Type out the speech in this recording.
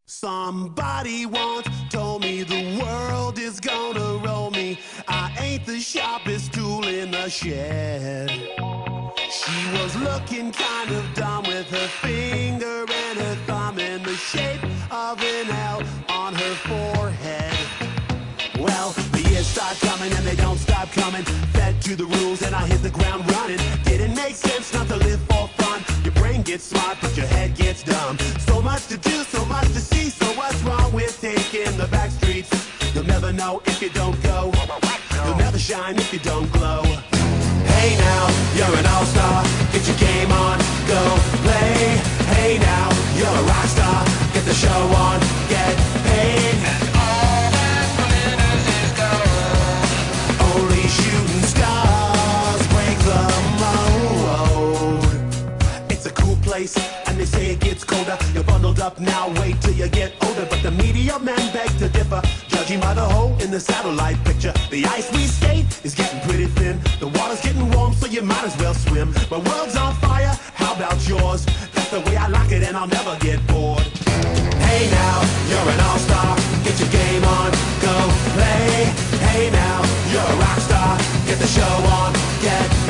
Somebody once told me the world is gonna roll me. I ain't the sharpest tool in the shed. She was looking kind of dumb with her finger and her thumb in the shape of an L on her forehead. Well, the years start coming and they don't stop coming. Fed to the rules and I hit the ground running. Didn't make sense not to live for fun. Your brain gets smart but your head gets dumb. So much to do, so much to see. So what's wrong with taking the back streets? You'll never know if you don't go. You'll never shine if you don't glow. Hey now, you're an all-star. Get your game on, go play. Hey now, you're a rock star. Get the show on, get paid. Only shooting stars break the mold. It's a cool place, and they say it gets colder. You're bundled up now, wait till you get older. But the media men beg to differ, judging by the hole in the satellite picture. The ice we skate is getting pretty thin. The water's getting warm, so you might as well swim. My world's on fire, how about yours? That's the way I like it, and I'll never get bored. Hey now, you're an all-star. Get your game on, go play. Hey now, you're a rock star. Get the show on, get